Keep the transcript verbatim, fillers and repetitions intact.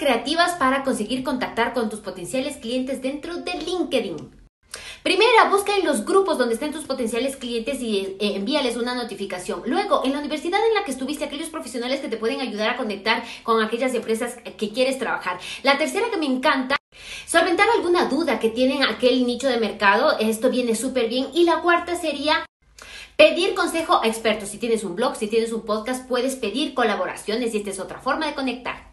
creativas para conseguir contactar con tus potenciales clientes dentro de LinkedIn. Primera, busca en los grupos donde estén tus potenciales clientes y eh, envíales una notificación. Luego, en la universidad en la que estuviste, aquellos profesionales que te pueden ayudar a conectar con aquellas empresas que quieres trabajar. La tercera que me encanta, solventar alguna duda que tienen aquel nicho de mercado. Esto viene súper bien. Y la cuarta sería pedir consejo a expertos. Si tienes un blog, si tienes un podcast, puedes pedir colaboraciones y esta es otra forma de conectar.